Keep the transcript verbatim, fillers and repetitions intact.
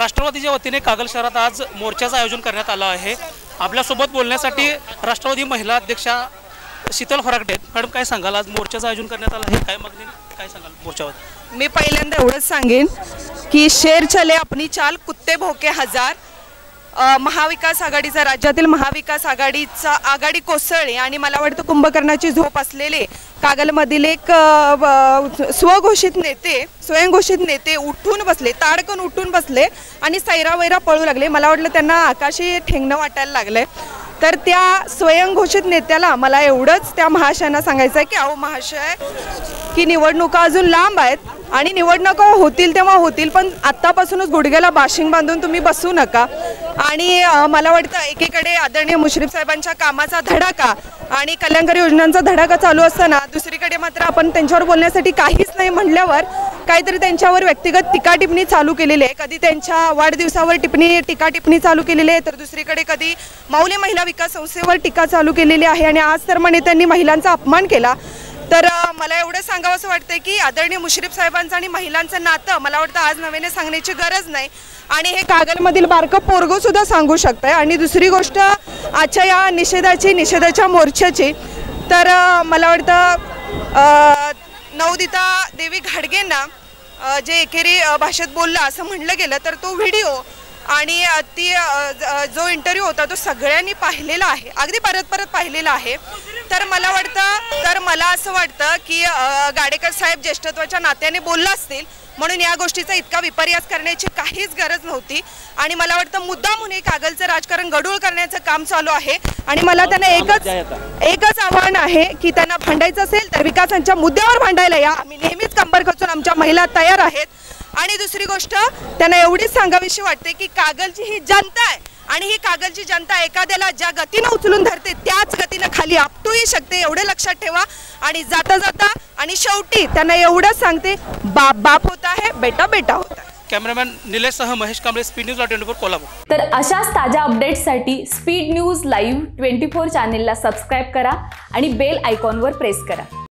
राष्ट्रवादीच्या वतीने कागल शहरात आज मोर्चाचं आयोजन करण्यात आलं आहे। आपल्यासोबत बोलण्यासाठी राष्ट्रवादी महिला अध्यक्षा शीतल फरागटे, मॅडम काय सांगाल, आज मोर्चाचं आयोजन करण्यात आलं आहे, काय मागणी, काय सांगाल मोर्चावर? मी पहिल्यांदा एवढंच सांगेन की शेर चले अपनी चाल कुत्ते भोके हजार। महाविकास आघाडीचा, राज्यातील महाविकास आघाडीचा आघाडी कोसळली आणि मला वाटतं कुंभकर्णाची झोप असलेले कागलमधील एक स्वघोषित नेते, स्वयंघोषित नेते उठून बसले, ताडकन उठून बसले आणि सैरावैरा पळू लागले। मला वाटलं त्यांना आकाशी ठेंगणं वाटायला लागलंय। तर त्या स्वयंघोषित नेत्याला मला एवढंच त्या महाशयांना सांगायचं आहे की अहो महाशय, की निवडणुका अजून लांब आहेत आणि निवडणुका होतील तेव्हा होतील, पण आत्तापासूनच गुडघ्याला बाशिंग बांधून तुम्ही बसू नका। आणि मला वाटतं एकीकडे आदरणीय मुश्रीफ साहेबांच्या कामाचा धडाका आणि कल्याणकारी योजनांचा धडाका चालू असताना दुसरीकडे मात्र आपण त्यांच्यावर बोलण्यासाठी काहीच नाही म्हणल्यावर काहीतरी त्यांच्यावर व्यक्तिगत टीका टिप्पणी चालू केलेली आहे। कधी त्यांच्या वाढदिवसावर टिप्पणी टीका टिप्पणी चालू केलेली आहे, तर दुसरीकडे कधी माऊली महिला विकास संस्थेवर टीका चालू केलेली आहे आणि आज तर म्हणे त्यांनी महिलांचा अपमान केला। तर मला एवढं सांगावंसं वाटतंय की आदरणीय मुश्रीफ साहेबांचं आणि महिलांचं नातं मला वाटतं आज नव्याने सांगण्याची गरज नाही आणि हे कागलमधील बारकं पोरगो सुद्धा सांगू शकतंय। आणि दुसरी गोष्ट आजच्या या निषेधाची, निषेधाच्या मोर्चाची, तर मला वाटतं नवदिता देवी घाडगेंना जे एकेरी भाषेत बोललं असं म्हणलं गेलं, तर तो व्हिडिओ आणि ती जो इंटरव्ह्यू होता तो सगळ्यांनी पाहिलेला आहे, अगदी परत परत पाहिलेला आहे। तर मला वाटतं तर मला असं वाटतं की गाडेकर साहेब ज्येष्ठत्वाच्या नात्याने बोलला असतील म्हणून या गोष्टीचा इतका विपर्यास करण्याची काहीच गरज नव्हती। आणि मला वाटतं मुद्दाम म्हणून कागलचं राजकारण गडूळ करण्याचं काम चालू आहे आणि मला त्यांना एकच एकच आव्हान आहे की त्यांना भांडायचं असेल तर विकासाच्या मुद्द्यावर भांडायला या, आम्ही नेहमीच कंबर कचून आमच्या महिला तयार आहेत। आणि दुसरी गोष्ट त्यांना एवढीच सांगावीशी वाटते की कागलची ही जनता आहे आणि ही कागलची जनता एखाद्याला ज्या गतीने उचलून धरते त्याच गतीने खाली आपटूही शकते, एवढे लक्षात ठेवा। आणि जाता जाता आणि शेवटी त्यांना एवढंच सांगते, बाप बाप होता है, बेटा बेटा होता है। कॅमेरामॅन निलेशसह Mahesh Kamble, speed news twenty four Kolhapur. तर अशाच ताज्या अपडेट्ससाठी speed news live twenty four चॅनेलला सबस्क्राईब करा आणि बेल आयकॉनवर प्रेस करा।